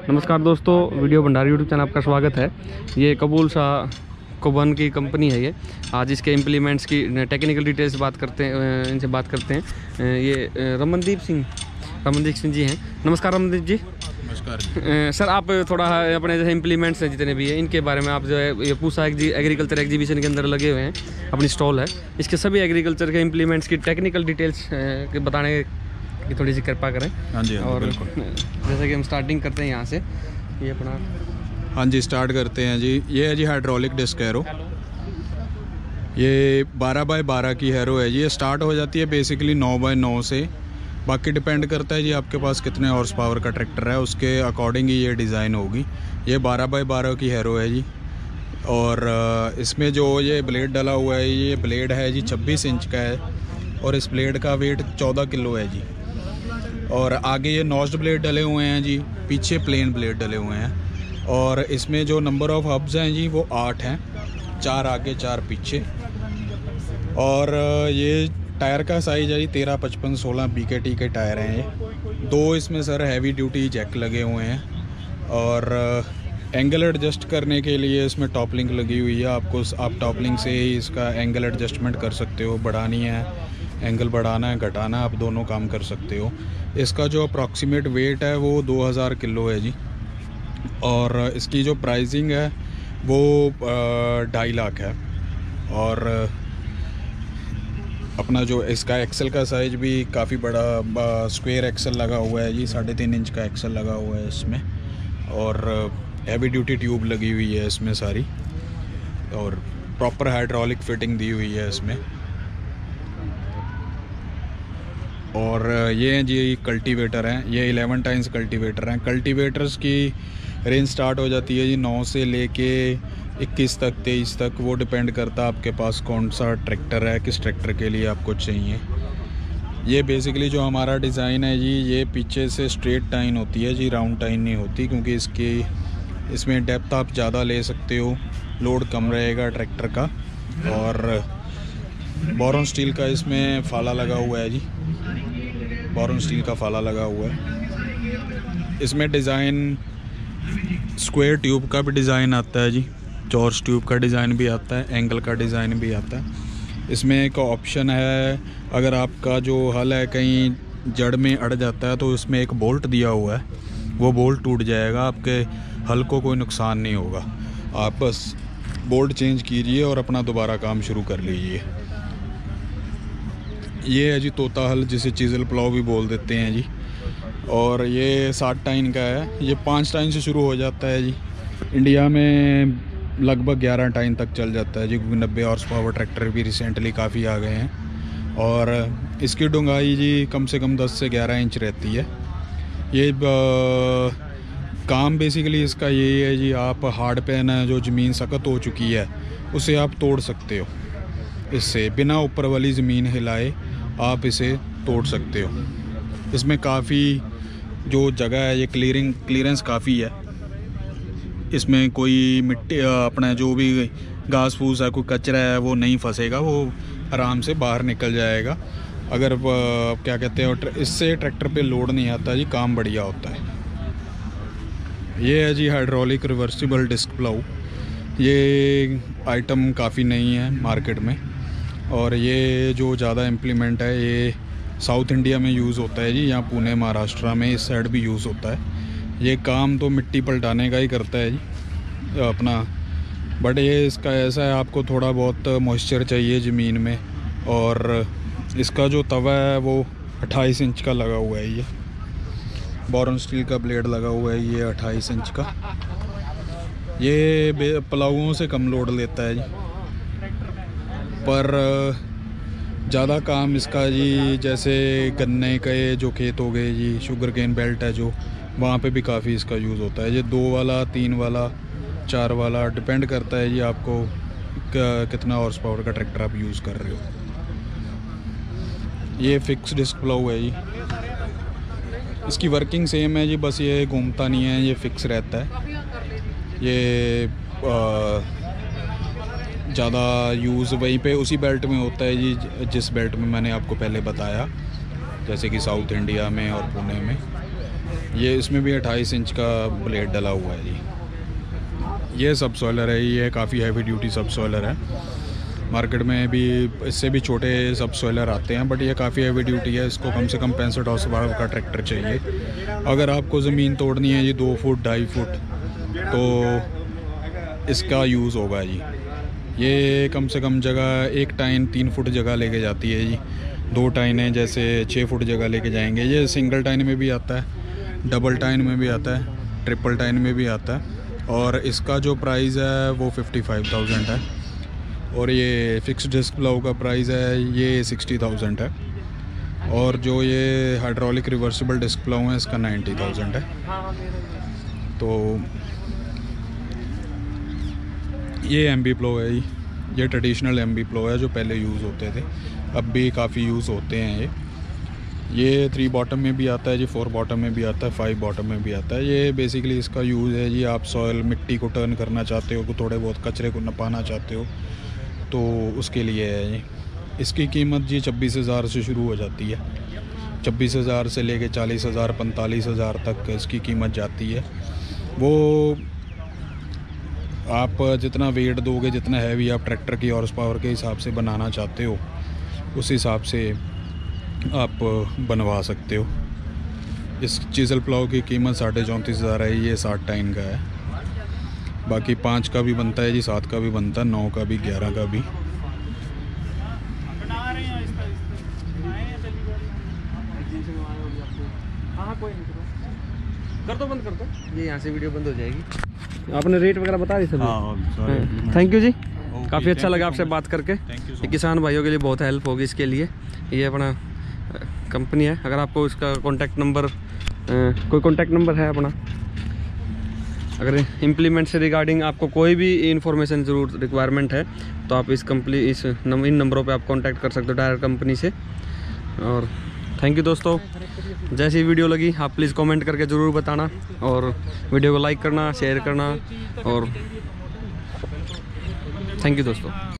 नमस्कार दोस्तों, video Bhandari YouTube channel आपका स्वागत है। ये कबूल शाह कोबन की कंपनी है। ये आज इसके इम्प्लीमेंट्स की टेक्निकल डिटेल्स बात करते हैं, इनसे बात करते हैं। ये रमनदीप सिंह जी हैं। नमस्कार रमनदीप जी। नमस्कार सर, आप थोड़ा अपने जैसे इम्प्लीमेंट्स हैं जितने भी हैं इनके बारे में आप जो है ये पूसा एग्रीकल्चर एग्जीबिशन के अंदर लगे हुए हैं, अपनी स्टॉल है, इसके सभी एग्रीकल्चर के इम्प्लीमेंट्स की टेक्निकल डिटेल्स बताने की थोड़ी सी कृपा करें। हाँ जी, और बिल्कुल। जैसे कि हम स्टार्टिंग करते हैं यहाँ से, ये अपना हाँ जी, स्टार्ट करते हैं जी। ये है जी हाइड्रोलिक डिस्क हैरो। ये 12x12 की हैरो है जी। ये स्टार्ट हो जाती है बेसिकली 9x9 से। बाकी डिपेंड करता है जी आपके पास कितने हॉर्स पावर का ट्रैक्टर है, उसके अकॉर्डिंग ही ये डिज़ाइन होगी। ये 12x12 की हैरो है जी। और इसमें जो ये ब्लेड डला हुआ है, ये ब्लेड है जी 26 इंच का है और इस ब्लेड का वेट 14 किलो है जी। और आगे ये नॉच्ड ब्लेड डले हुए हैं जी, पीछे प्लेन ब्लेड डले हुए हैं। और इसमें जो नंबर ऑफ हब्स हैं जी वो 8 हैं, 4 आगे 4 पीछे। और ये टायर का साइज है जी 13, 55, 16 BKT के टायर हैं ये। 2 इसमें सर हैवी ड्यूटी जैक लगे हुए हैं। और एंगल एडजस्ट करने के लिए इसमें टॉप लिंक लगी हुई है। आप टॉप लिंक से ही इसका एंगल एडजस्टमेंट कर सकते हो, बढ़ानी है एंगल, बढ़ाना है घटाना, आप दोनों काम कर सकते हो। इसका जो अप्रॉक्सीमेट वेट है वो 2000 किलो है जी। और इसकी जो प्राइसिंग है वो 2.5 लाख है। और अपना जो इसका एक्सल का साइज़ भी काफ़ी बड़ा स्क्वायर एक्सल लगा हुआ है जी, 3.5 इंच का एक्सल लगा हुआ है इसमें। और हैवी ड्यूटी ट्यूब लगी हुई है इसमें सारी, और प्रॉपर हाइड्रोलिक फिटिंग दी हुई है इसमें। और ये हैं जी कल्टीवेटर हैं, ये 11 टाइम्स कल्टीवेटर हैं। कल्टीवेटर्स की रेंज स्टार्ट हो जाती है जी 9 से लेके 21 तक, 23 तक, वो डिपेंड करता है आपके पास कौन सा ट्रैक्टर है, किस ट्रैक्टर के लिए आपको चाहिए। ये बेसिकली जो हमारा डिज़ाइन है जी, ये पीछे से स्ट्रेट टाइन होती है जी, राउंड टाइन नहीं होती, क्योंकि इसमें डेप्थ आप ज़्यादा ले सकते हो, लोड कम रहेगा ट्रैक्टर का। और बोरॉन स्टील का इसमें फाला लगा हुआ है जी, बोरॉन स्टील का फाला लगा हुआ है। इसमें डिज़ाइन स्क्वायर ट्यूब का भी डिज़ाइन आता है जी, चॉर्स ट्यूब का डिज़ाइन भी आता है, एंगल का डिज़ाइन भी आता है। इसमें एक ऑप्शन है, अगर आपका जो हल है कहीं जड़ में अड़ जाता है तो इसमें एक बोल्ट दिया हुआ है, वो बोल्ट टूट जाएगा, आपके हल को कोई नुकसान नहीं होगा। आप बस बोल्ट चेंज कीजिए और अपना दोबारा काम शुरू कर लीजिए। ये है जी तोता हल, जिसे चीज़ल प्लाव भी बोल देते हैं जी। और ये 60 टाइन का है। ये 5 टाइन से शुरू हो जाता है जी। इंडिया में लगभग 11 टाइन तक चल जाता है जी, क्योंकि 90 हॉर्स पावर ट्रैक्टर भी रिसेंटली काफ़ी आ गए हैं। और इसकी डूंगाई जी कम से कम 10 से 11 इंच रहती है। ये काम बेसिकली इसका यही है जी, आप हार्ड पैन है जो ज़मीन सख्त हो चुकी है उसे आप तोड़ सकते हो। इससे बिना ऊपर वाली ज़मीन हिलाए आप इसे तोड़ सकते हो। इसमें काफ़ी जो जगह है, ये क्लीयरेंस काफ़ी है। इसमें कोई मिट्टी, अपना जो भी घास फूस है, कोई कचरा है, वो नहीं फंसेगा, वो आराम से बाहर निकल जाएगा। अगर क्या कहते हैं, इससे ट्रैक्टर पे लोड नहीं आता जी, काम बढ़िया होता है। ये है जी हाइड्रोलिक रिवर्सिबल डिस्क प्लाऊ। ये आइटम काफ़ी नई है मार्केट में, और ये जो ज़्यादा इम्प्लीमेंट है ये साउथ इंडिया में यूज़ होता है जी, यहाँ पुणे महाराष्ट्र में इस साइड भी यूज़ होता है। ये काम तो मिट्टी पलटाने का ही करता है जी अपना, बट ये इसका ऐसा है, आपको थोड़ा बहुत मॉइस्चर चाहिए ज़मीन में। और इसका जो तवा है वो 28 इंच का लगा हुआ है। ये बोरॉन स्टील का ब्लेड लगा हुआ है, ये 28 इंच का। ये प्लाउओं से कम लोड लेता है जी, पर ज़्यादा काम इसका जी, जैसे गन्ने के जो खेत हो गए जी, शुगर केन बेल्ट है जो, वहाँ पे भी काफ़ी इसका यूज़ होता है। ये 2 वाला, 3 वाला, 4 वाला, डिपेंड करता है जी आपको कितना हॉर्स पावर का ट्रैक्टर आप यूज़ कर रहे हो। ये फिक्स डिस्क प्लाऊ है जी। इसकी वर्किंग सेम है जी, बस ये घूमता नहीं है, ये फिक्स रहता है। ये ज़्यादा यूज़ वहीं पे उसी बेल्ट में होता है जी, जिस बेल्ट में मैंने आपको पहले बताया, जैसे कि साउथ इंडिया में और पुणे में। ये इसमें भी 28 इंच का ब्लेड डला हुआ है जी। ये सब सॉइलर है, ये काफ़ी हैवी ड्यूटी सब सॉइलर है। मार्केट में भी इससे भी छोटे सब सॉइलर आते हैं, बट ये काफ़ी हैवी ड्यूटी है। इसको कम से कम 65 हॉर्स पावर का ट्रैक्टर चाहिए। अगर आपको ज़मीन तोड़नी है जी 2 फुट 2.5 फुट, तो इसका यूज़ होगा जी। ये कम से कम जगह, एक टाइन 3 फुट जगह लेके जाती है जी। 2 टाइनें जैसे 6 फुट जगह लेके जाएंगे। ये सिंगल टाइन में भी आता है, डबल टाइन में भी आता है, ट्रिपल टाइन में भी आता है। और इसका जो प्राइस है वो 55,000 है। और ये फिक्स डिस्क प्लाउ का प्राइस है ये 60,000 है। और जो ये हाइड्रोलिक रिवर्सिबल डिस्क प्लाउ है इसका 90,000 है। तो ये MB प्लो है ये ट्रेडिशनल MB प्लो है जो पहले यूज़ होते थे, अब भी काफ़ी यूज़ होते हैं। ये 3 बॉटम में भी आता है जी, 4 बॉटम में भी आता है, 5 बॉटम में भी आता है। ये बेसिकली इसका यूज़ है जी, आप सॉइल मिट्टी को टर्न करना चाहते हो, थोड़े बहुत कचरे को नपाना चाहते हो, तो उसके लिए है ये। इसकी कीमत जी 26,000 से शुरू हो जाती है। 26,000 से लेके 40,000 45,000 तक इसकी कीमत जाती है। वो आप जितना वेट दोगे, जितना हैवी आप ट्रैक्टर की हॉर्स पावर के हिसाब से बनाना चाहते हो, उस हिसाब से आप बनवा सकते हो। इस चीज़ल प्लाव की कीमत 34,500 है। ये 60 टाइन का है। बाकी 5 का भी बनता है जी, 7 का भी बनता है, 9 का भी, 11 का भी। कर दो, बंद कर दो, ये यहाँ से वीडियो बंद हो जाएगी। आपने रेट वगैरह बता दी सर? थैंक यू जी, काफ़ी अच्छा लगा आपसे बात करके। ये किसान भाइयों के लिए बहुत हेल्प होगी इसके लिए। ये अपना कंपनी है। अगर आपको इसका कॉन्टैक्ट नंबर, कोई कॉन्टैक्ट नंबर है अपना, अगर इम्प्लीमेंट से रिगार्डिंग आपको कोई भी इंफॉर्मेशन ज़रूर रिक्वायरमेंट है तो आप इन नंबरों पे आप कांटेक्ट कर सकते हो डायरेक्ट कंपनी से। और थैंक यू दोस्तों, जैसी वीडियो लगी आप प्लीज़ कमेंट करके ज़रूर बताना, और वीडियो को लाइक करना, शेयर करना, और थैंक यू दोस्तों।